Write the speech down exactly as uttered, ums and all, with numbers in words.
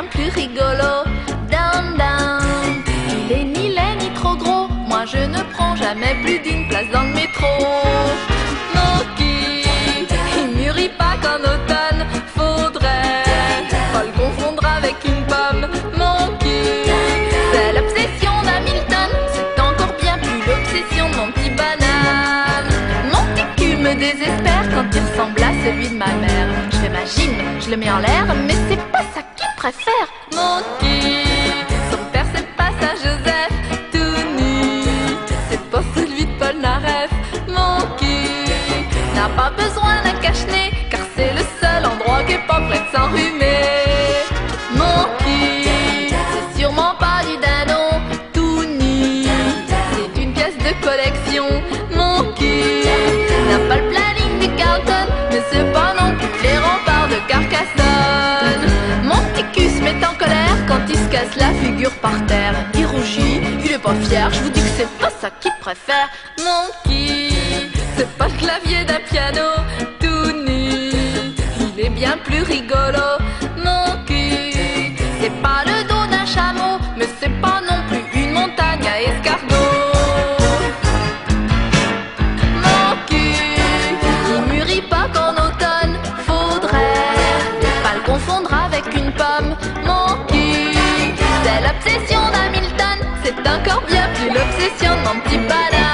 plus rigolo. Down, down. Il est ni laid ni trop gros. Moi je ne prends jamais plus d'une place dans le métro. Monkey, il mûrit pas qu'en automne. Faudrait pas le confondre avec une pomme. Monkey, c'est l'obsession d'Hamilton. C'est encore bien plus l'obsession de mon petit banane. Mon petit cul me désespère quand il ressemble à celui de ma mère. Je fais ma gym, je le mets en l'air, mais c'est pas ça qu'il préfère. Monkey, son père c'est pas ça Joseph, tout nu. C'est pas celui de Paul Naref. Monkey n'a pas besoin d'un cache-nez, car c'est le seul endroit qui est pas prêt de s'enrhumer. Monkey, c'est sûrement pas du dindon, tout nu. C'est une pièce de collection. Monkey n'a pas le planning du Carlton, ne sait pas non plus les remparts de Carcassonne. Mon petit cul se met en colère quand il se casse la figure par terre. Il rougit, il est pas fier, je vous dis que c'est pas ça qu'il préfère. Monkey, c'est pas le clavier d'un piano, tout nu. Il est bien plus rigolo. Monkey, c'est pas le dos d'un chameau, mais c'est pas non plus une montagne à escargot. Monkey, il mûrit pas qu'en automne. Faudrait pas le confondre avec une pomme. Monkey, c'est l'obsession d'Hamilton. C'est encore bien plus l'obsession de mon petit banane.